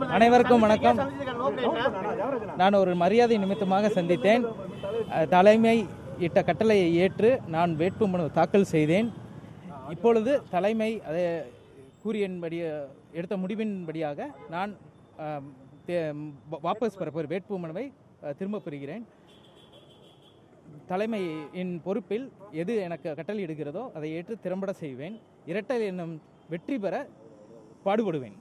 அனைவருக்கும் வணக்கம். நான் ஒரு மரியாதை நிமித்தமாக சந்தித்தேன். தலைமை இட்ட கட்டளையை ஏற்று நான் வேட்புமனு தாக்கல் செய்தேன். இப்பொழுது தலைமை அதை கூறியபடி எடுத்த முடிவின்படியாக நான் வாபஸ் பெற வேட்புமனுவை திரும்ப பெறுகிறேன். தலைமையின் பொறுப்பில் எது எனக்கு கட்டளையிடுகிறதோ அதை ஏற்று திறம்பட செய்வேன். இரட்டை எண்ணம் வெற்றி பெற பாடுபடுவேன்.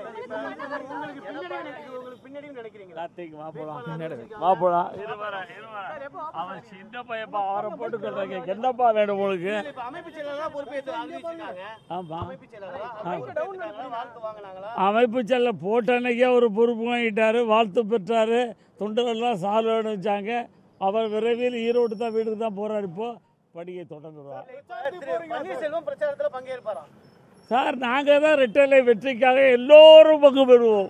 என்னப்பா வேணும் உங்களுக்கு? அமைப்பு செல்ல போட்ட அன்னைக்கே ஒரு பொறுப்பு வாங்கிட்டாரு, வாழ்த்து பெற்றாரு, தொண்டர்கள்லாம் சால்வை அணிச்சாங்க. அவர் விரைவில் ஈரோடு தான் வீட்டுக்கு தான் போறாரு. இப்போ பணியை தொடங்குறார். சார், நாங்கள் தான் ரெட்டலை வெற்றிக்காக எல்லோரும் பங்கு பெறுவோம்.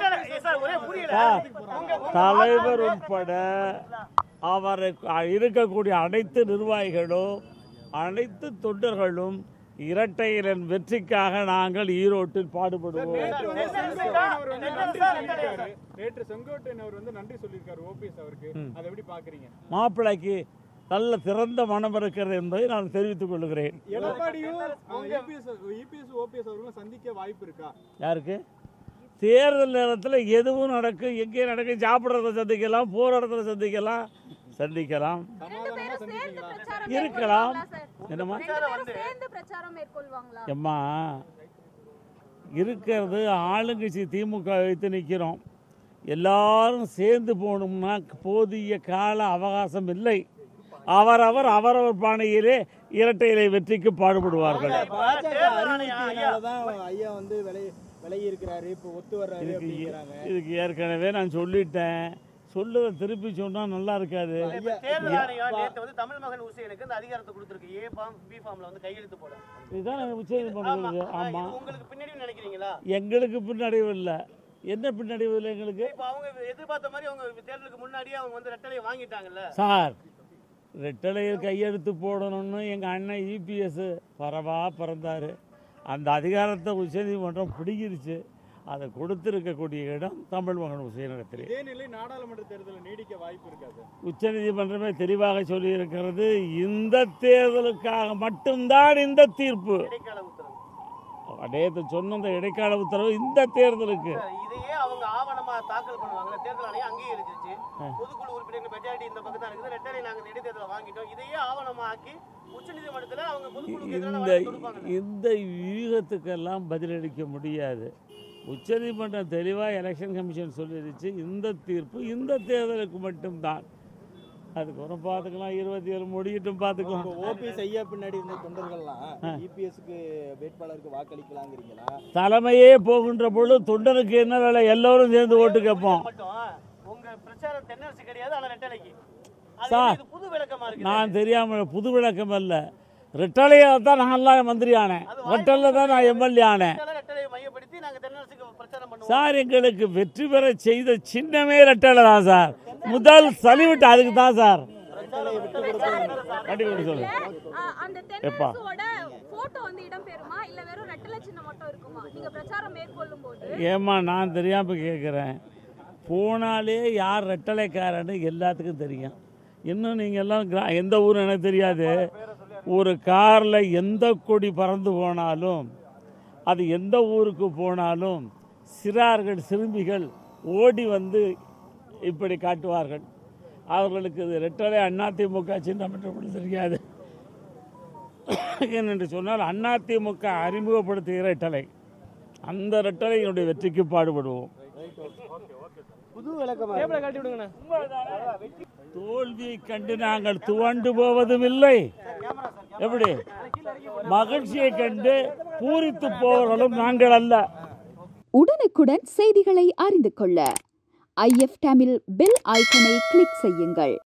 தலைவர் உட்பட அவரை இருக்கக்கூடிய அனைத்து நிர்வாகிகளும் அனைத்து தொண்டர்களும் இரட்டையரின் வெற்றிக்காக நாங்கள் ஈரோட்டில் பாடுபடுவோம். நேற்று செங்கோட்டையன் அவர் நன்றி சொல்லியிருக்காரு ஓபிஎஸ் அவருக்கு. அதை எப்படி பாக்குறீங்க? மாப்பிள்ளைக்கு நல்ல திறந்த மனம் இருக்கிறது என்பதை நான் தெரிவித்துக் கொள்கிறேன். எடப்பாடியும் இபிஎஸ் ஓபிஎஸ் அவர்களும் சந்திக்க வாய்ப்பு இருக்கா? யாருக்கு? தேர்தல் நேரத்தில் எதுவும் நடக்கும், எங்கே நடக்கும். சாப்பிட்றத சந்திக்கலாம், போகிற இடத்துல சந்திக்கலாம், இருக்கலாம். என்னம்மா எம்மா இருக்கிறது ஆளுங்கட்சி திமுக வைத்து நிற்கிறோம். எல்லாரும் சேர்ந்து போகணும்னா போதிய கால அவகாசம் இல்லை. அவரவர் பாணியிலே இரட்டையிலை வெற்றிக்கு பாடுபடுவார்கள். இதுக்கு ஏற்கனவே நான் சொல்லிட்டேன். சொல்லுவதை திருப்பி சொன்னா நல்லா இருக்காது. எங்களுக்கு பின்னடைவு இல்லை. என்ன பின்னடைவு இல்லை எங்களுக்கு? சார், ரெட்டலையில் கையெழுத்து போடணும்னு எங்கள் அண்ணன் இபிஎஸ் பிறந்தார். அந்த அதிகாரத்தை உச்சநீதிமன்றம் பிடிக்கிருச்சு. அதை கொடுத்திருக்கக்கூடிய இடம் தமிழ் மகன் உச்சநீதிமன்றத்தில். இதே நிலை நாடாளுமன்ற தேர்தலில் நீடிக்க வாய்ப்பு இருக்காது. உச்சநீதிமன்றமே தெளிவாக சொல்லியிருக்கிறது. இந்த தேர்தலுக்காக மட்டும்தான் இந்த தீர்ப்பு. நேற்று சொன்ன இந்த இடைக்கால உத்தரவு இந்த தேர்தலுக்கு. இதையே அவங்க ஆவணமா தாக்கல் பண்ணுவாங்க. தேர்தல் ஆணையம் அங்கீகரிச்சிருச்சு. பொதுக்குழு உறுப்பினர் மெஜாரிட்டி இந்த பக்கம் தான் இருக்குது. ரெட்டலை நாங்கள் இடைத்தேர்தலை வாங்கிட்டோம். இதையே ஆவணமா ஆக்கி உச்சநீதிமன்றத்தில் அவங்க இந்த வியூகத்துக்கெல்லாம் பதிலளிக்க முடியாது. உச்சநீதிமன்றம் தெளிவாக எலெக்ஷன் கமிஷன் சொல்லிடுச்சு. இந்த தீர்ப்பு இந்த தேர்தலுக்கு மட்டும்தான். அதுக்கப்புறம் பார்த்துக்கலாம். 27 முடியட்டும், பார்த்துக்கலாம். ஓபிஎஸ் ஐயா பின்னாடி இருந்த தொண்டர்கள்லாம் இபிஎஸ்க்கு வேட்பாளருக்கு வாக்களிக்கலாங்கிறீங்களா? தலைமையே போகின்ற பொழுது தொண்டருக்கு என்ன வேலை? எல்லோரும் சேர்ந்து ஓட்டு கேட்போம். சார், நான் தெரியாமல் புது விளக்கம் அல்ல. ரெட்டலையாக தான் நான் மந்திரி ஆனேன். ரெட்டலில் தான் நான் எம்எல்ஏ ஆனேன். சார், எங்களுக்கு வெற்றி பெற செய்த சின்னமே ரெட்டலை தான் சார். முதல் சலிவிட்டு அதுக்கு தான் சார். ஏமா நான் தெரியாம கேட்குறேன். போனாலே யார் ரெட்டலைக்காரன்னு எல்லாத்துக்கும் தெரியும். இன்னும் நீங்கள் எல்லாம் எந்த ஊர் எனக்கு தெரியாது. ஒரு காரில் எந்த கொடி பறந்து போனாலும், அது எந்த ஊருக்கு போனாலும் சிறார்கள் சிறுமிகள் ஓடி வந்து இப்படி காட்டுவார்கள். அவர்களுக்கு இது ரெட்டலை அதிமுக சின்னம் என்று தெரியாது. என்று சொன்னால் அதிமுக அறிமுகப்படுத்துகிற ரெட்டலை. அந்த ரெட்டலை என்னுடைய வெற்றிக்கு பாடுபடுவோம். தோல்வியை கண்டு நாங்கள் துவண்டு போவதும் இல்லை. எப்படி மகிழ்ச்சியை கண்டு பூரித்து போவர்களும் நாங்கள் அல்ல. உடனுக்குடன் செய்திகளை அறிந்து கொள்ள IF தமிழ் பெல் ஐகானை கிளிக் செய்யுங்கள்.